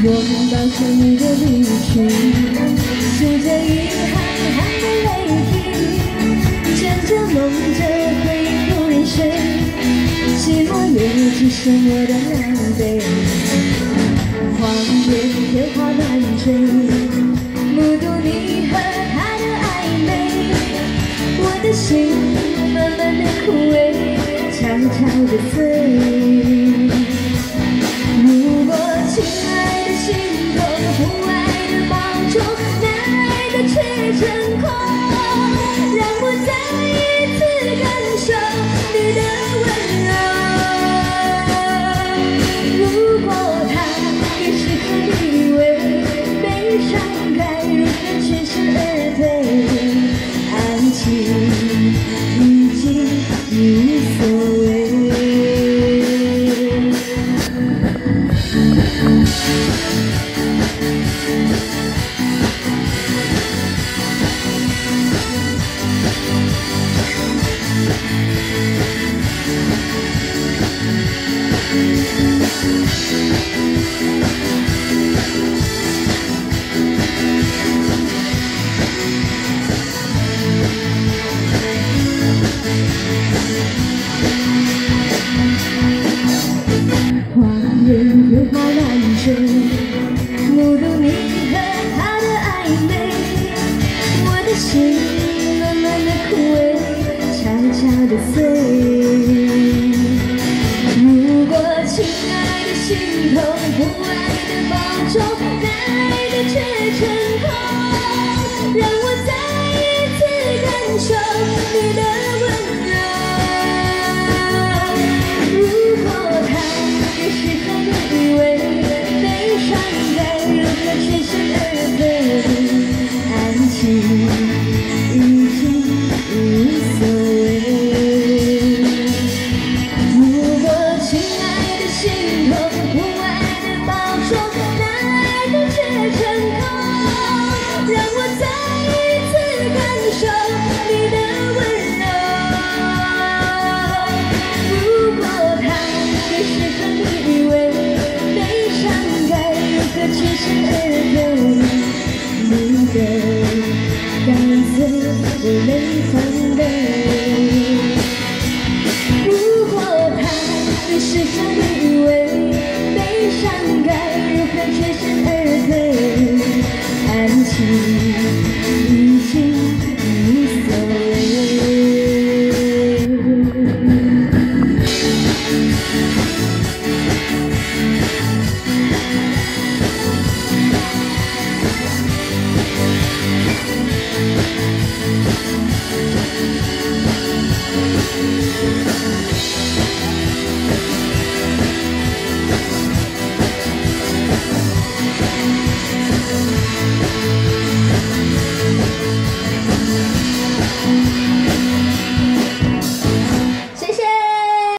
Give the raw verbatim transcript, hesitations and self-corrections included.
拥抱着你的离去，数着遗憾含的泪滴，枕着梦着回忆不忍睡，寂寞也只剩我的狼狈。荒野烟花乱坠，目睹你和他的暧昧，我的心慢慢的枯萎，悄悄的碎。如果亲爱的心痛，不爱的保重，难爱的却成空，让我再一次感受你的温柔。如果他也是和你以为，悲伤该如何全身而退？爱情已经无所谓。烟花乱坠，目睹你和他的暧昧，我的心慢慢的枯萎，悄悄的碎。如果亲爱的心痛，不爱的保重，难爱的却成空，让我再一次感受你的温柔。如果他也是和你以为，悲伤该如何全身而退？爱情已经无所谓。如果亲爱的心痛，不爱的保重，难爱的却成空，让我再一次感受你的温柔。如果他也是和你以为，悲伤该如何全身而退？你的干脆我没反对。如果他也是和你以为，悲伤该如何全身而退？爱情